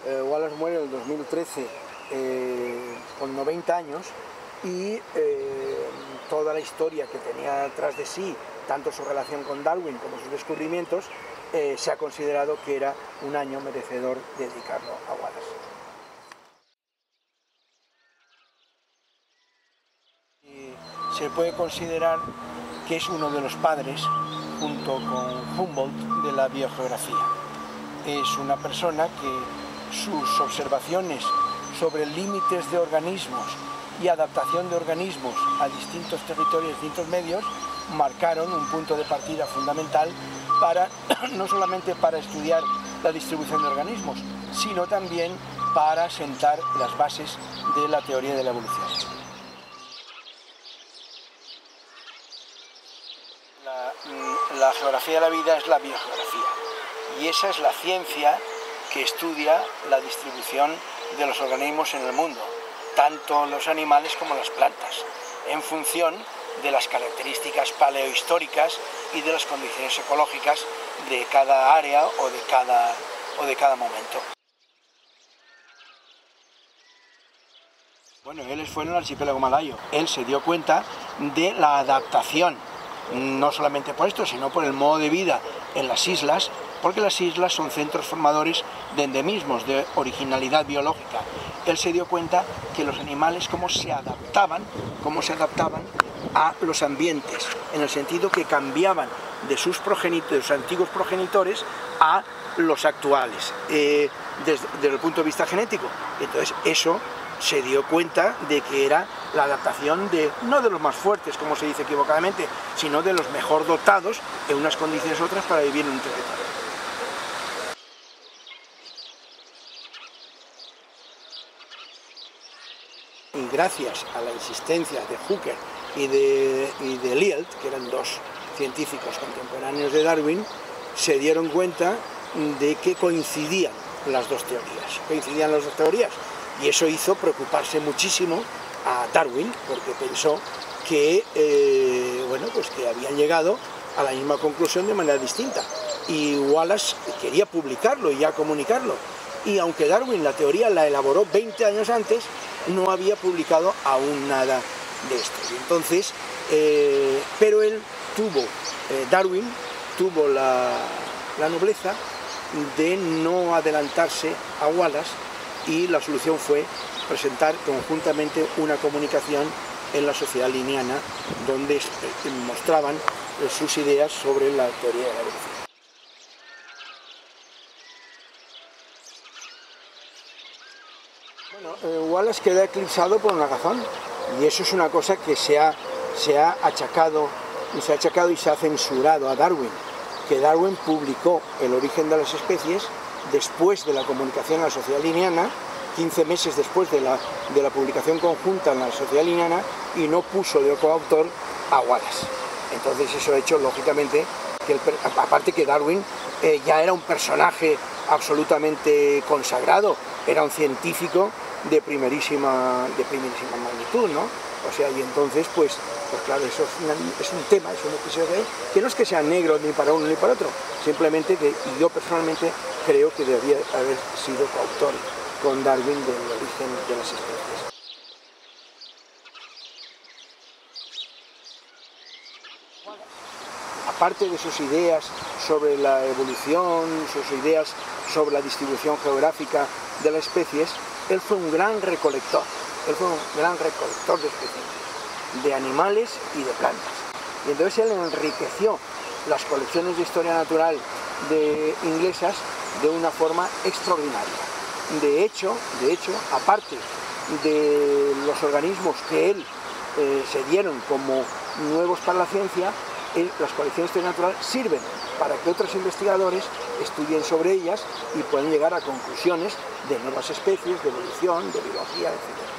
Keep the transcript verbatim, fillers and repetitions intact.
Eh, Wallace muere en el dos mil trece eh, con noventa años y eh, toda la historia que tenía tras de sí, tanto su relación con Darwin como sus descubrimientos, eh, se ha considerado que era un año merecedor de dedicarlo a Wallace. Y se puede considerar que es uno de los padres, junto con Humboldt, de la biogeografía. Es una persona que sus observaciones sobre límites de organismos y adaptación de organismos a distintos territorios, distintos medios, marcaron un punto de partida fundamental para, no solamente para estudiar la distribución de organismos, sino también para sentar las bases de la teoría de la evolución. La, la geografía de la vida es la biogeografía, y esa es la ciencia que estudia la distribución de los organismos en el mundo, tanto los animales como las plantas, en función de las características paleohistóricas y de las condiciones ecológicas de cada área o de cada, o de cada momento. Bueno, él fue en el archipiélago malayo. Él se dio cuenta de la adaptación, no solamente por esto, sino por el modo de vida en las islas, porque las islas son centros formadores de endemismos, de originalidad biológica. Él se dio cuenta que los animales cómo se adaptaban, cómo se adaptaban a los ambientes, en el sentido que cambiaban de sus, de sus antiguos progenitores a los actuales, eh, desde, desde el punto de vista genético. Entonces eso se dio cuenta de que era la adaptación de, no de los más fuertes, como se dice equivocadamente, sino de los mejor dotados en unas condiciones u otras para vivir en un territorio. Y gracias a la insistencia de Hooker y de, y de Lyell, que eran dos científicos contemporáneos de Darwin, se dieron cuenta de que coincidían las dos teorías, coincidían las dos teorías, y eso hizo preocuparse muchísimo a Darwin, porque pensó que, eh, bueno, pues que habían llegado a la misma conclusión de manera distinta, y Wallace quería publicarlo y ya comunicarlo, y aunque Darwin la teoría la elaboró veinte años antes, no había publicado aún nada de esto. Y entonces, eh, pero él tuvo, eh, Darwin tuvo la, la nobleza de no adelantarse a Wallace, y la solución fue presentar conjuntamente una comunicación en la Sociedad Linneana, donde mostraban sus ideas sobre la teoría de la evolución. Bueno, eh, Wallace queda eclipsado por una razón, y eso es una cosa que se ha, se ha achacado, y se ha achacado y se ha censurado a Darwin, que Darwin publicó El origen de las especies después de la comunicación en la Sociedad Linneana, quince meses después de la, de la publicación conjunta en la Sociedad Linneana, y no puso de coautor a Wallace. Entonces eso ha hecho, lógicamente, que el, aparte que Darwin eh, ya era un personaje absolutamente consagrado, era un científico de primerísima, de primerísima magnitud, ¿no? O sea, y entonces, pues, pues claro, eso es, una, es un tema, es un episodio que no es que sea negro ni para uno ni para otro, simplemente que, y yo personalmente creo que debería haber sido coautor con Darwin del origen de las especies. Aparte de sus ideas sobre la evolución, sus ideas sobre la distribución geográfica de las especies, él fue un gran recolector, él fue un gran recolector de especies, de animales y de plantas. Y entonces él enriqueció las colecciones de historia natural de inglesas de una forma extraordinaria. De hecho, de hecho, aparte de los organismos que él eh, se dieron como nuevos para la ciencia, él, las colecciones de historia natural sirven para que otros investigadores estudien sobre ellas y puedan llegar a conclusiones de nuevas especies, de evolución, de biología, etcétera.